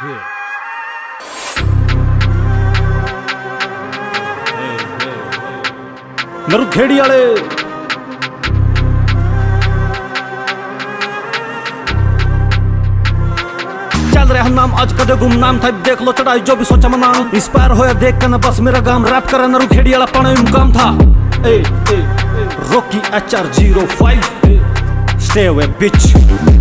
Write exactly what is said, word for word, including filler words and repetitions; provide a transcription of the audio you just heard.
here. Naru Khedi वाले चल रहे हम नाम आज कदे गुमनाम था देख लो चढ़ाई जो भी सोचा मना इंस्पायर होया देख के ना बस मेरा गाम रैप करे नरू खेड़ी वाला पाने मुकाम था A A Rocky H R zero five stay away beach.